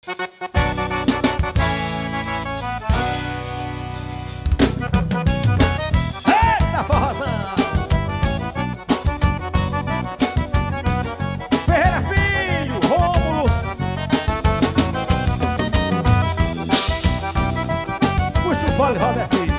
Eita, forrozão! Ferreira Filho, Rômulo, puxa o fole, roda assim.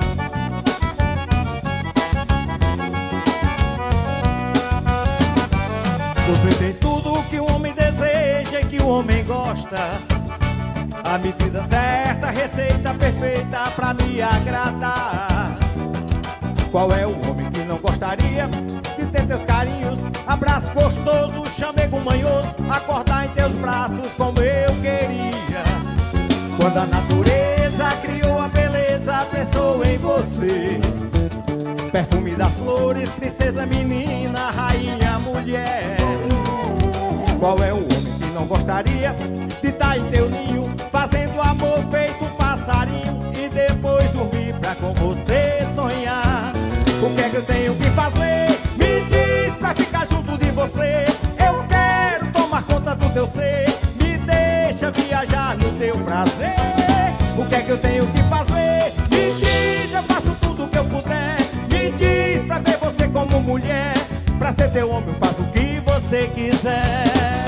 Você tem tudo o que o homem deseja e que o homem gosta. A medida certa, a receita perfeita pra me agradar. Qual é o homem que não gostaria de ter teus carinhos, abraço gostoso, chamego manhoso, acordar em teus braços como eu queria. Quando a natureza criou a beleza, pensou em você. Perfume das flores, princesa, menina, rainha, mulher. Qual é o homem que não gostaria de estar em teu ninho, fazendo amor feito um passarinho, e depois dormir pra com você sonhar? O que é que eu tenho que fazer? Me diz pra ficar junto de você. Eu quero tomar conta do teu ser, me deixa viajar no teu prazer. O que é que eu tenho que fazer? Me diz, eu faço tudo o que eu puder. Me diz pra ter você como mulher, pra ser teu homem eu faço o que você quiser.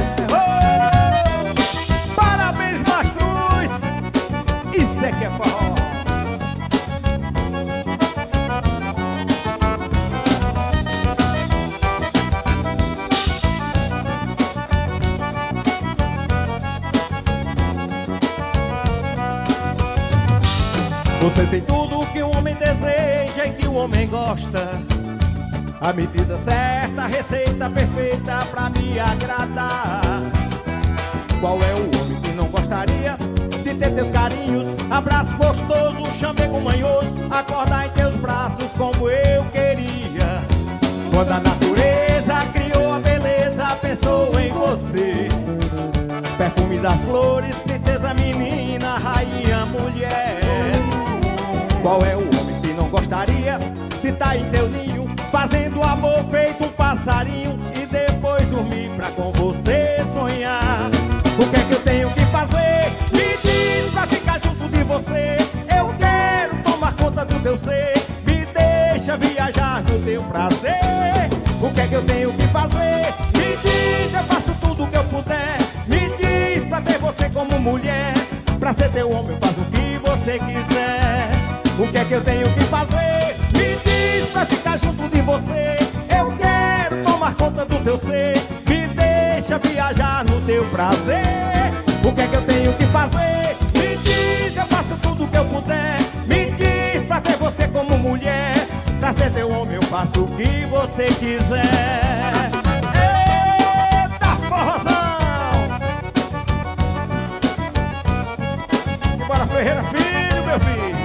Oh, parabéns, Mastruz! Isso é que é forró! Você tem tudo o que um homem deseja e que o homem gosta. A medida certa, a receita perfeita pra me agradar. Qual é o homem que não gostaria de ter teus carinhos, abraço gostoso, chamego manhoso, acordar em teus braços como eu queria? Quando a natureza criou a beleza, pensou em você. Perfume das flores, princesa, menina, rainha, mulher. Qual é o homem que não gostaria de estar em teu ninho, fazendo amor feito um passarinho, e depois dormir pra com você sonhar? O que é que eu tenho que fazer? Me diz pra ficar junto de você. Eu quero tomar conta do teu ser, me deixa viajar no teu prazer. O que é que eu tenho que fazer? Me diz, eu faço tudo o que eu puder. Me diz pra ter você como mulher, pra ser teu homem eu faço o que você quiser. O que é que eu tenho que fazer? Me diz pra ficar junto de você. Eu quero tomar conta do teu ser, me deixa viajar no teu prazer. O que é que eu tenho que fazer? Me diz, eu faço tudo o que eu puder. Me diz pra ter você como mulher, pra ser teu homem eu faço o que você quiser. Eita, forrozão! Simbora, Ferreira Filho, meu filho!